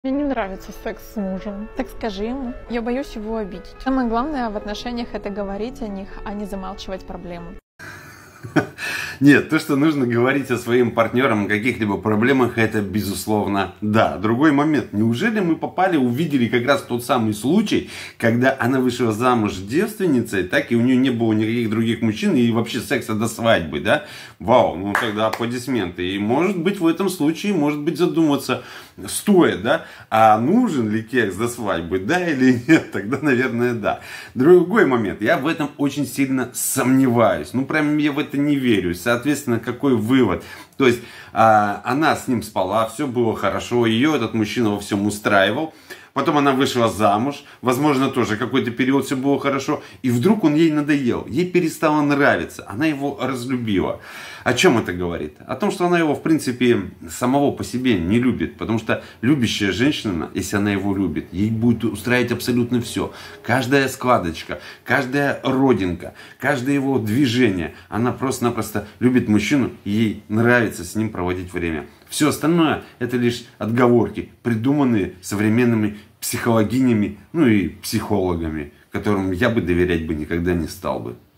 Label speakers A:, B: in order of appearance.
A: Мне не нравится секс с мужем. Так скажи ему. Я боюсь его обидеть. Самое главное в отношениях — это говорить о них, а не замалчивать проблемы.
B: Нет, то, что нужно говорить о своим партнерам о каких-либо проблемах, это безусловно да. Другой момент. Неужели мы увидели как раз тот самый случай, когда она вышла замуж девственницей, так и у нее не было никаких других мужчин и вообще секса до свадьбы, да? Вау, ну тогда аплодисменты. И может быть в этом случае, может быть задуматься стоит, да? А нужен ли кекс до свадьбы, да или нет? Тогда, наверное, да. Другой момент. Я в этом очень сильно сомневаюсь. Ну, прям я в это не верю. Соответственно, какой вывод? То есть, она с ним спала, все было хорошо, ее этот мужчина во всем устраивал. Потом она вышла замуж, возможно, тоже какой-то период все было хорошо. И вдруг он ей надоел, ей перестало нравиться, она его разлюбила. О чем это говорит? О том, что она его, в принципе, самого по себе не любит. Потому что любящая женщина, если она его любит, ей будет устраивать абсолютно все. Каждая складочка, каждая родинка, каждое его движение. Она просто-напросто любит мужчину, и ей нравится с ним проводить время. Все остальное это лишь отговорки, придуманные современными психологинями, ну и психологами, которым я бы доверять бы никогда не стал бы.